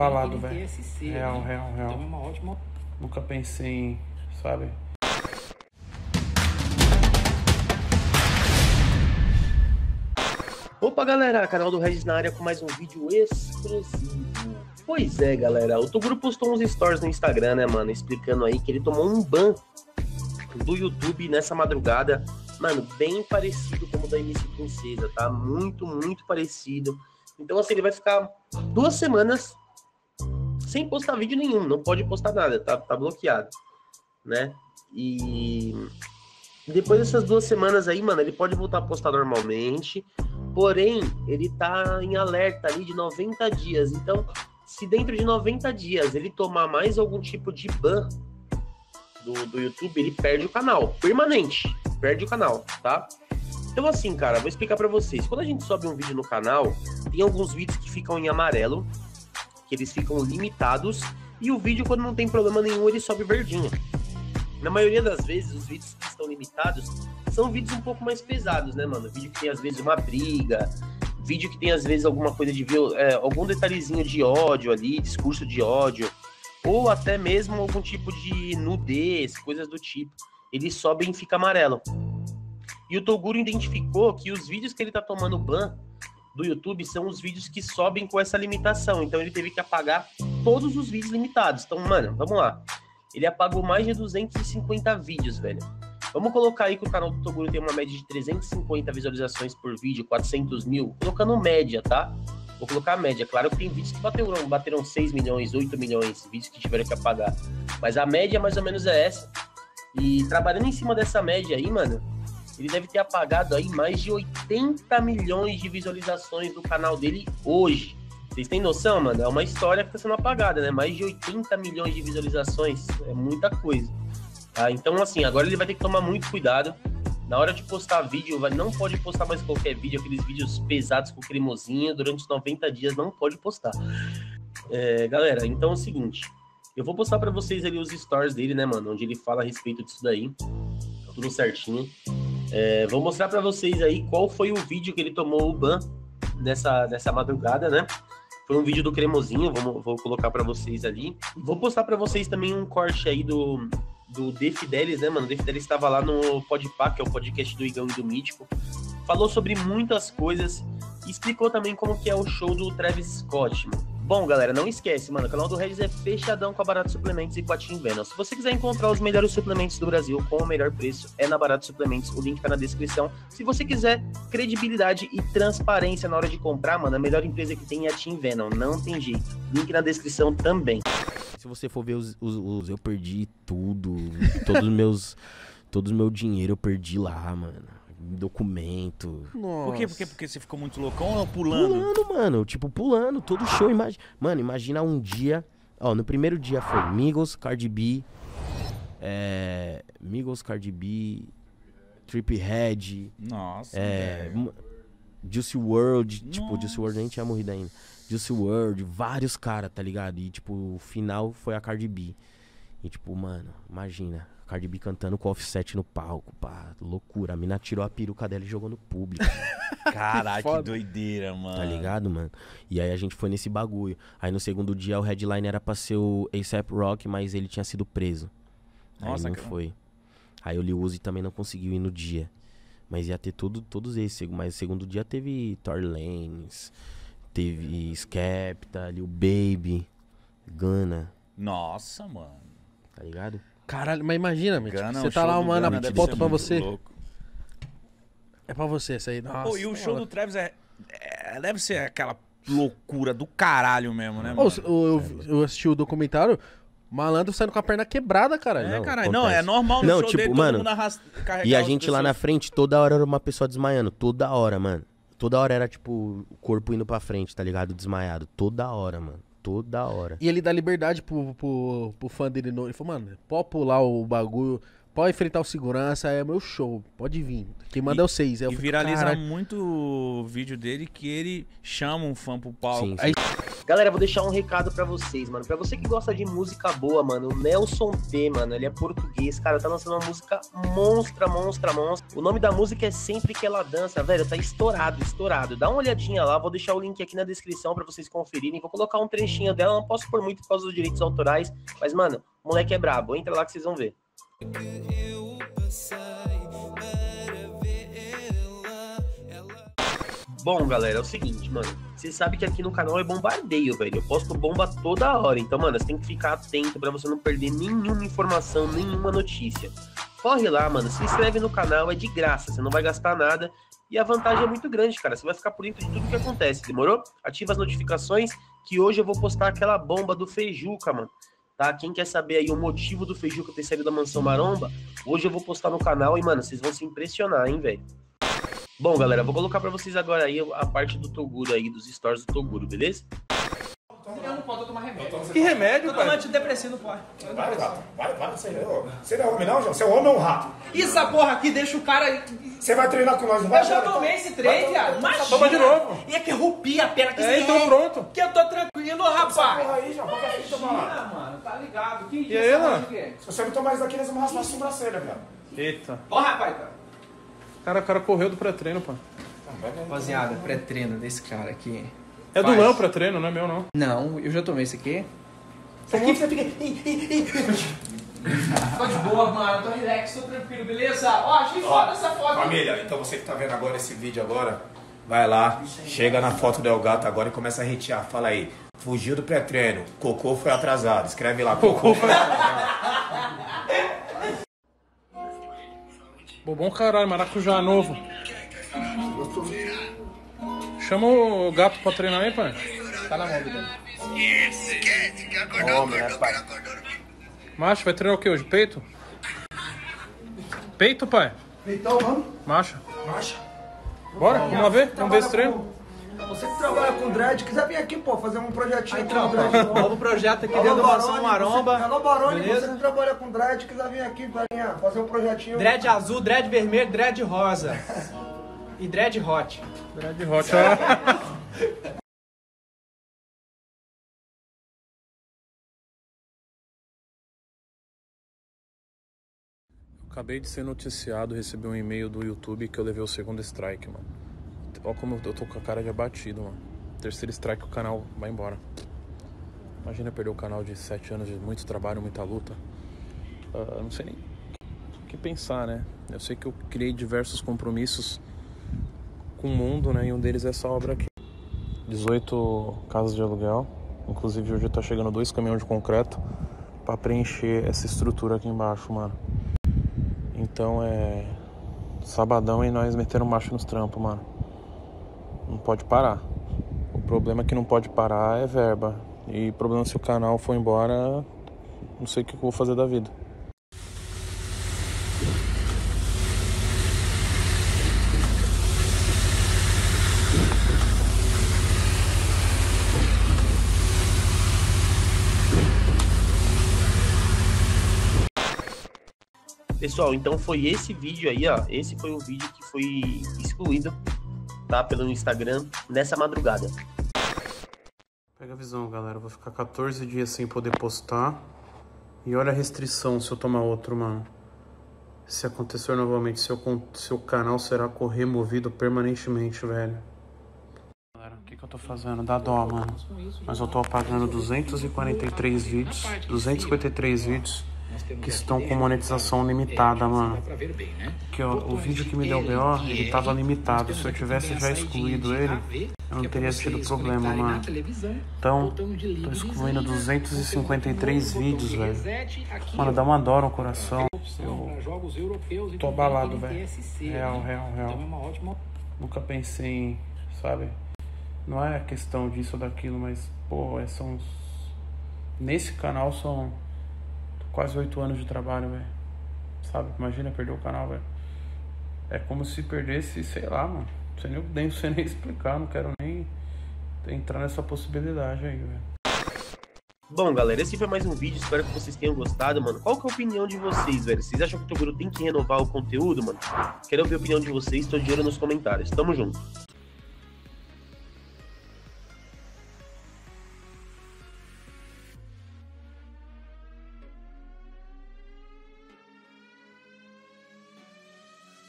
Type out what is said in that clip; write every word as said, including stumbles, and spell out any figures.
falado, velho. Real, real, real. Então é uma ótima... Nunca pensei em, sabe? Opa, galera, canal do Regis na área com mais um vídeo exclusivo. Pois é, galera, o Toguro postou uns stories no Instagram, né, mano, explicando aí que ele tomou um ban do YouTube nessa madrugada, mano, bem parecido como o da M C Princesa, tá? Muito, muito parecido. Então, assim, ele vai ficar duas semanas sem postar vídeo nenhum, não pode postar nada, tá, tá bloqueado, né? E depois dessas duas semanas aí, mano, ele pode voltar a postar normalmente, porém, ele tá em alerta ali de noventa dias. Então, se dentro de noventa dias ele tomar mais algum tipo de ban do, do YouTube, ele perde o canal, permanente, perde o canal, tá? Então assim, cara, vou explicar pra vocês. Quando a gente sobe um vídeo no canal, tem alguns vídeos que ficam em amarelo, que eles ficam limitados, e o vídeo, quando não tem problema nenhum, ele sobe verdinho. Na maioria das vezes, os vídeos que estão limitados são vídeos um pouco mais pesados, né, mano? Vídeo que tem, às vezes, uma briga, vídeo que tem, às vezes, alguma coisa de... É, algum detalhezinho de ódio ali, discurso de ódio, ou até mesmo algum tipo de nudez, coisas do tipo. Ele sobe e fica amarelo. E o Toguro identificou que os vídeos que ele tá tomando ban do YouTube são os vídeos que sobem com essa limitação. Então, ele teve que apagar todos os vídeos limitados. Então, mano, vamos lá. Ele apagou mais de duzentos e cinquenta vídeos, velho. Vamos colocar aí que o canal do Toguro tem uma média de trezentas e cinquenta visualizações por vídeo, quatrocentos mil, colocando média, tá? Vou colocar a média. Claro que tem vídeos que bateram, bateram seis milhões, oito milhões, vídeos que tiveram que apagar. Mas a média mais ou menos é essa. E trabalhando em cima dessa média aí, mano, ele deve ter apagado aí mais de oitenta milhões de visualizações do canal dele hoje. Vocês têm noção, mano? É uma história que tá sendo apagada, né? Mais de oitenta milhões de visualizações. É muita coisa. Tá? Então, assim, agora ele vai ter que tomar muito cuidado. Na hora de postar vídeo, vai, não pode postar mais qualquer vídeo, aqueles vídeos pesados com cremosinho, durante os noventa dias não pode postar. É, galera, então é o seguinte, eu vou postar pra vocês ali os stories dele, né, mano, onde ele fala a respeito disso daí, tá tudo certinho. É, vou mostrar pra vocês aí qual foi o vídeo que ele tomou o ban nessa, nessa madrugada, né? Foi um vídeo do cremosinho, vou, vou colocar pra vocês ali. Vou postar pra vocês também um corte aí do... do The Fidelis, né, mano? O The Fidelis estava lá no Podpah, que é o podcast do Igão e do Mítico. Falou sobre muitas coisas e explicou também como que é o show do Travis Scott, mano. Bom, galera, não esquece, mano, o canal do Regis é fechadão com a Barato Suplementos e com a Team Venom. Se você quiser encontrar os melhores suplementos do Brasil com o melhor preço, é na Barato Suplementos, o link tá na descrição. Se você quiser credibilidade e transparência na hora de comprar, mano, a melhor empresa que tem é a Team Venom, não tem jeito. Link na descrição também. Se você for ver os, os, os eu perdi tudo, todos os meus, todo o meu dinheiro eu perdi lá, mano. Documento. Nossa. Por quê? Porque, porque você ficou muito loucão ou pulando? Pulando, mano. Tipo, pulando. Todo show. Imagi... Mano, imagina um dia... Ó, no primeiro dia foi Migos, Cardi B... É... Migos, Cardi B... Trippie Redd... Nossa, é... Juicy world. Nossa. Tipo, Juicy world nem tinha morrido ainda. Juicy world, vários caras, tá ligado? E, tipo, o final foi a Cardi B. E, tipo, mano, imagina... Cardi B cantando com offset no palco, pá, loucura. A mina tirou a peruca dela e jogou no público. Caralho, que, que doideira, mano. Tá ligado, mano? E aí a gente foi nesse bagulho. Aí no segundo dia o headline era pra ser o A$AP Rocky, mas ele tinha sido preso. Nossa, aí não que... foi. Aí o Lil Uzi também não conseguiu ir no dia. Mas ia ter tudo, todos esses. Mas no segundo dia teve Tory Lanez, teve Skepta, Lil Baby, Gunna. Nossa, mano. Tá ligado? Caralho, mas imagina, tipo, você tá lá, mano, a foto pra você. Louco. É pra você essa aí. Nossa, oh, e o show do Travis é, é, deve ser aquela loucura do caralho mesmo, né, mano? Oh, eu, eu, eu assisti o documentário, malandro saindo com a perna quebrada, caralho. É, não, caralho. Não, é normal no não, show tipo, dele, mano, todo mundo arrasta, e a gente lá na frente, toda hora era uma pessoa desmaiando. Toda hora, mano. Toda hora era, tipo, o corpo indo pra frente, tá ligado? Desmaiado. Toda hora, mano. Toda hora. E ele dá liberdade pro, pro, pro fã dele. No... Ele falou, mano, pode pular o bagulho, pode enfrentar o segurança, é meu show, pode vir. Quem manda é o seis. E, e viraliza muito o vídeo dele que ele chama um fã pro palco. Sim, sim. Aí... Galera, vou deixar um recado pra vocês, mano. Pra você que gosta de música boa, mano, o Nelson T, mano, ele é português, cara, tá lançando uma música monstra, monstra, monstra. O nome da música é Sempre Que Ela Dança, velho, tá estourado, estourado. Dá uma olhadinha lá, vou deixar o link aqui na descrição pra vocês conferirem. Vou colocar um trechinho dela, não posso pôr muito por causa dos direitos autorais, mas, mano, o moleque é brabo. Entra lá que vocês vão ver. Bom, galera, é o seguinte, mano. Você sabe que aqui no canal é bombardeio, velho. Eu posto bomba toda hora. Então, mano, você tem que ficar atento pra você não perder nenhuma informação, nenhuma notícia. Corre lá, mano. Se inscreve no canal, é de graça. Você não vai gastar nada. E a vantagem é muito grande, cara. Você vai ficar por dentro de tudo que acontece, demorou? Ativa as notificações, que hoje eu vou postar aquela bomba do Feijuca, mano. Tá? Quem quer saber aí o motivo do Feijuca ter saído da Mansão Maromba, hoje eu vou postar no canal e, mano, vocês vão se impressionar, hein, velho. Bom, galera, vou colocar pra vocês agora aí a parte do Toguro aí, dos stories do Toguro, beleza? Eu não posso tomar remédio. Que remédio, eu pai? tomo antidepressivo, pô. Vai, gato. Vai, vai, você não. Você não é homem, não, João? Você é homem ou um rato? Essa porra aqui deixa o cara... Você vai treinar com nós, não vai? Eu já tomei esse treino, viado. Imagina. Toma de novo. E é que rupi a perna que É, então pronto. Que eu tô tranquilo, rapaz. Porra aí, João. Qual é a fita, mano? mano, tá ligado. Que E aí, mano? Se você não tomar isso daqui, nós vamos raspar a sobrancelha, viado. Eita. Ó, rapaz, tá. Cara, o cara correu do pré-treino, pô. Rapaziada, pré-treino desse cara aqui. É do Léo pré-treino, não é meu, não. Não, eu já tomei esse aqui. Esse aqui você fica... Tô de boa, mano. Tô relax, tô tranquilo, beleza? Ó, achei foda essa foto. Família, então você que tá vendo agora esse vídeo agora, vai lá, chega na foto do El Gato agora e começa a hatear. Fala aí, fugiu do pré-treino, cocô foi atrasado. Escreve lá, cocô foi atrasado. Bobão caralho, maracujá novo. Chama o gato pra treinar aí, pai. Tá na mão, Guilherme. Homem, né, pai? Macho, vai treinar o quê hoje? Peito? Peito, pai? Então, vamos. Macho. Marcha. Bora, vamos lá ver? Vamos ver esse treino? Você que trabalha com dread, quiser vir aqui, pô, fazer um projetinho Aí, com tropa, dread. novo projeto aqui dentro do Mansão Maromba. Alô, Barone, Beleza? você que trabalha com dread, quiser vir aqui, Varinha, fazer um projetinho. Dread azul, dread vermelho, dread rosa. E dread hot. Dread hot, ó. Acabei de ser noticiado, recebi um e-mail do YouTube que eu levei o segundo strike, mano. Olha como eu tô com a cara de abatido, mano. Terceiro strike, o canal vai embora. Imagina perder o canal de sete anos de muito trabalho, muita luta. Uh, não sei nem o que pensar, né? Eu sei que eu criei diversos compromissos com o mundo, né? E um deles é essa obra aqui. dezoito casas de aluguel. Inclusive hoje tá chegando dois caminhões de concreto pra preencher essa estrutura aqui embaixo, mano. Então é sabadão e nós metendo marcha nos trampos, mano. Não pode parar. O problema é que não pode parar é verba. E o problema é se o canal for embora, não sei o que eu vou fazer da vida. Pessoal, então foi esse vídeo aí, ó. Esse foi o vídeo que foi excluído, tá? Pelo Instagram nessa madrugada. Pega a visão, galera. Eu vou ficar quatorze dias sem poder postar. E olha a restrição se eu tomar outro, mano. Se acontecer novamente, seu, seu canal será removido permanentemente, velho. Galera, o que, que eu tô fazendo? Dá dó, mano. Mas eu tô apagando duzentos e quarenta e três vídeos. duzentos e cinquenta e três vídeos. Que estão com monetização limitada, mano. Que ó, o vídeo que me deu B O, ele tava limitado. Se eu tivesse já excluído ele, eu não teria tido problema, mano. Então, tô excluindo duzentos e cinquenta e três vídeos, velho. Mano, dá uma dó no coração. Eu tô abalado, velho. Real, real, real. Nunca pensei em, sabe? Não é questão disso ou daquilo, mas, pô, é, são... Nesse canal são... quase oito anos de trabalho, velho. Sabe? Imagina perder o canal, velho. É como se perdesse, sei lá, mano. Não sei nem, nem, sei nem explicar, não quero nem entrar nessa possibilidade aí, velho. Bom, galera, esse foi mais um vídeo. Espero que vocês tenham gostado, mano. Qual que é a opinião de vocês, velho? Vocês acham que o Toguro tem que renovar o conteúdo, mano? Quero ouvir a opinião de vocês. Tô de olho nos comentários. Tamo junto.